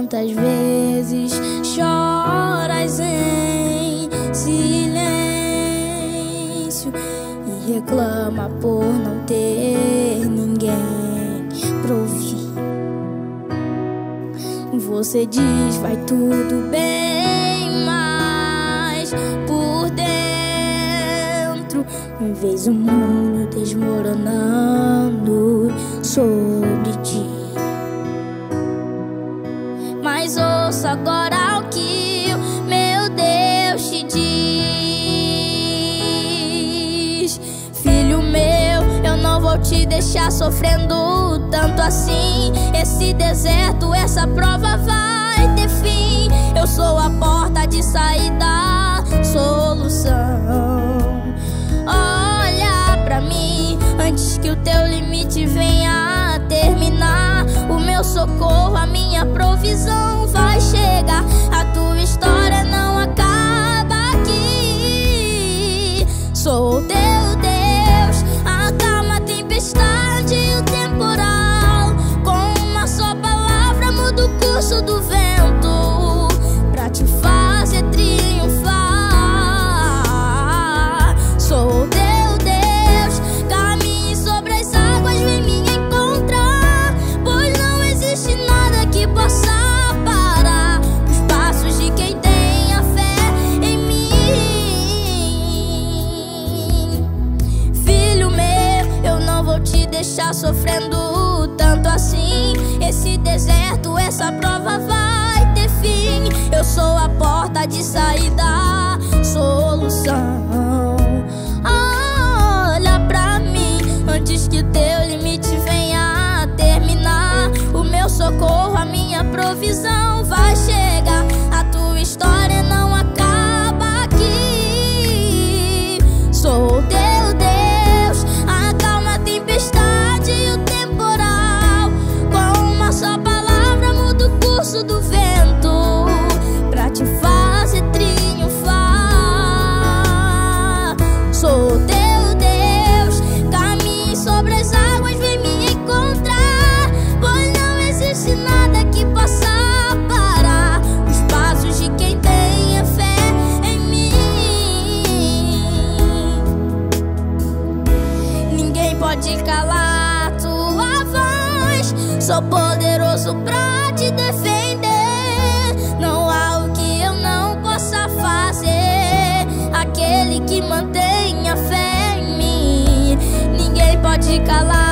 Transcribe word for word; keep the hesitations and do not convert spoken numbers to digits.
Quantas vezes choras em silêncio e reclama por não ter ninguém pra ouvir. Você diz vai tudo bem, mas por dentro vês o mundo desmoronando sobre ti. Mas ouça agora o que o meu Deus te diz. Filho meu, eu não vou te deixar sofrendo tanto assim. Esse deserto, essa prova vai ter fim. Eu sou a porta de saída, solução. Olha pra mim antes que o teu limite venha a terminar. O meu socorro, a minha provisão vai chegar. A tua história não acaba aqui. Sou o teu Deus, acalma a tempestade e o temporal. Com uma só palavra muda o curso do vento pra te fazer triunfar. Sou o teu Deus, caminhe sobre as águas, vem me encontrar. Pois não existe nada que possa parar os passos de quem tem a fé em mim. Filho meu, eu não vou te deixar sofrendo tanto assim. Esse deserto, essa prova vai ter fim. Eu sou a porta de saída, solução. Olha pra mim antes que o teu limite venha a terminar. O meu socorro, a minha provisão vai chegar. A tua história não acaba aqui. Sou o teu Deus, acalma a tempestade e o temporal. Com uma só palavra muda o curso do vento pra te fazer triunfar. Sou o teu Deus, caminhe sobre as águas, vem me encontrar. Pois não existe nada que possa parar os passos de quem tem a fé em mim. Ninguém pode calar tua voz. Sou poderoso pra te defender. Não há o que eu não possa fazer. Aquele que mantém a fé em mim. Ninguém pode calar